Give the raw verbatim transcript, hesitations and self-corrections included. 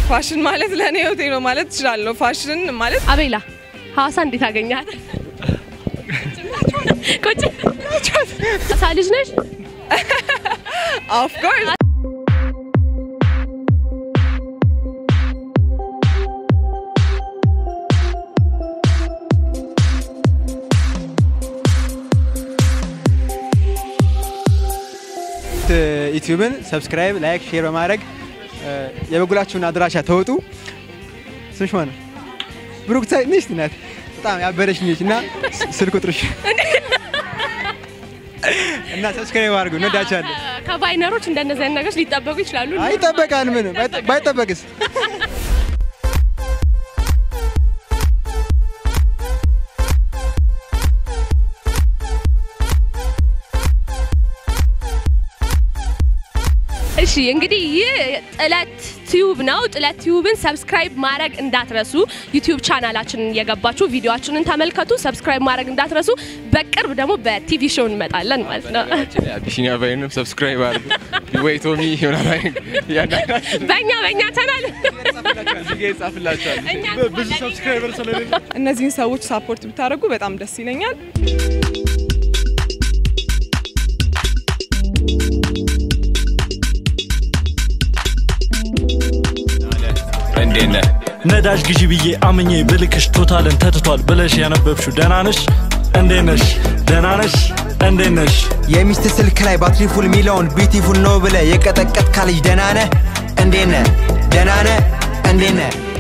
ፋሽን ማለት ለኔ ህይወቴ ነው ማለት እችላለሁ ፋሽን ማለት አቤላ ሐዋሳ እንዴት አገኛት ኮጭ ሳልጅ ነሽ of course ዩቲዩብን ሰብስክራይብ ላይክ ሼር በማድረግ የበጉላችሁን አድራሻ ተወጡ ስንሽ ማን ብሩክታይ ነሽ ናት በጣም ያበረሽ ነሽ እና ስልክ ቁጥርሽ እና ሰብስክራይብ አድርጉ እንወዳቻለን ከባይነሮች እንደነዛ ነገሮች ሊጠበቁ ይችላሉ አይጠበቃን ምን ባይጠበቅስ እሺ እንግዲህ ጥለት ቲዩብ ነው ጥለት ቲዩብን ሰብስክራይብ ማድረግ እንዳትረሱ ዩቲዩብ ቻናላችንን የገባችሁ ቪዲዮአችንን ተመልከቱ ሰብስክራይብ ማድረግ እንዳትረሱ በቅርብ ደግሞ በቲቪ ሾው እንመጣለን ማለት ነው አቢሲኒያ ቫይንም ሰብስክራይብ አድርጉ ዌይቶሚ ይሆናል በእኛ በእኛ ቻናል ብዙ ሰብስክራይበር ስለሌለ እነዚህን ሰዎች ሳፖርት ብታደርጉ በጣም ደስ ይለኛል እንዴነ ነዳጅ ግዢ ብዬ አምኜ ብልክሽ ቶታልን ተትቷል ብለሽ ያነበብሽው ደናነሽ እንዴነሽ ደናነሽ እንዴነሽ የሚስት ስልክ ላይ ባትሪ ፉል ሚሊዮን ቢዩቲፉል ነው ብለ የቀጠቀጥ ካልሽ ደናነ እንዴነ ደናነ እንዴነ